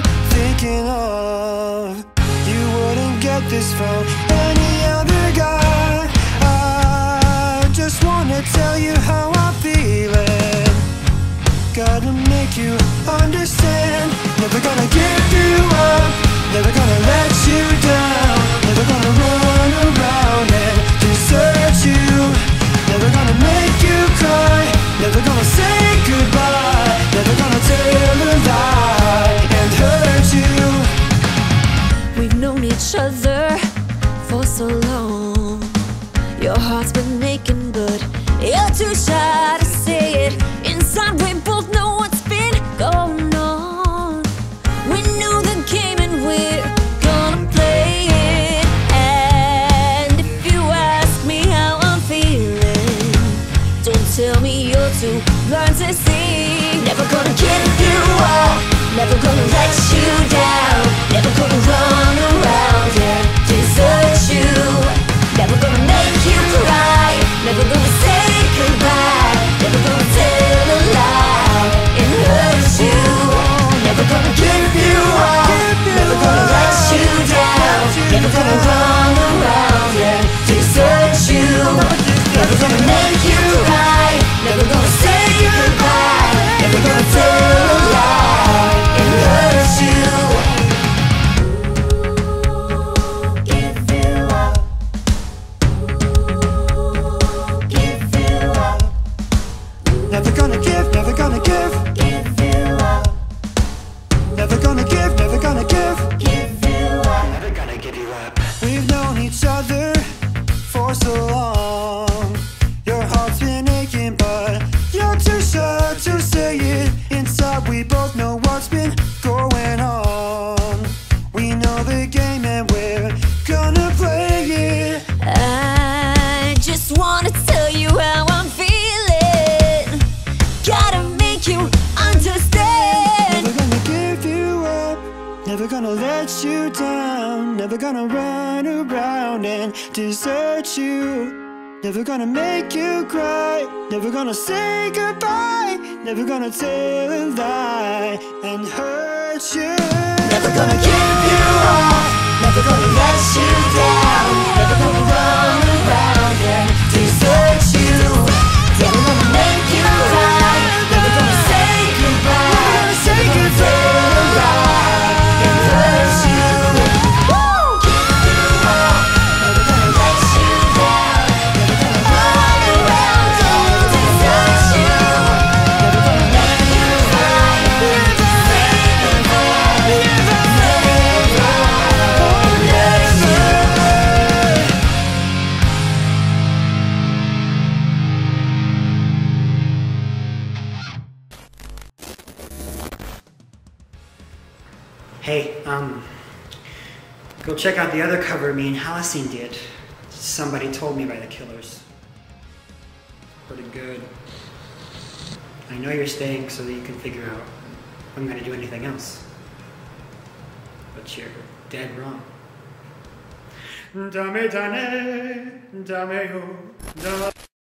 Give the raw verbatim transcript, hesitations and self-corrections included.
thinking of. You wouldn't get this from any other guy. I just wanna tell you how I'm feeling. Gotta make you understand. Never gonna give you up, never gonna let you down. Never gonna run around and desert you. Never gonna make you cry, never gonna say goodbye. Never gonna tell a lie and hurt you. We've known each other for so long. Your heart's been aching, but you're too shy to say it. Inside we both know what's been going on. We know the game and we're gonna play it. And if you ask me how I'm feeling, don't tell me you're too blind to see. Never gonna give you up, never gonna let you down. Never gonna run around and desert you. Never gonna make you cry, never gonna say goodbye. Never gonna tell a lie and hurt you. Never gonna give you up, never gonna let you down. Never gonna run around and desert you. Never gonna make you cry, never gonna say goodbye. Never gonna tell a lie and hurt you. Give you up, give you up. Never gonna give, never gonna give. Give you up, Never gonna give, never gonna give. give you up. Never gonna give you up. We've known each other for so long. Your heart's been aching, but you're too shy to say it. Inside we both know what's been going on. We know the game and we're gonna play it. I just wanna tell you how I'm feeling. Gotta make you understand. Never gonna give you up, never gonna let you down. Never gonna run around and desert you. Never gonna make you cry, never gonna say goodbye. Never gonna tell a lie and hurt you. Never gonna give you up, never gonna let you down. Never gonna run around and desert you. Never gonna make you cry, never gonna say goodbye. Say Never gonna tell a lie and hurt you. Woo! Give you up, never gonna let you down. Never gonna run around and desert you. Never gonna make you cry, never gonna say goodbye. Never, never, oh never. Hey, um, go check out the other cover me and Astley did. Somebody told me by the Killers. Pretty good. I know you're staying so that you can figure out if I'm gonna do anything else. But you're dead wrong. Dame, dame, dame, oh, dame.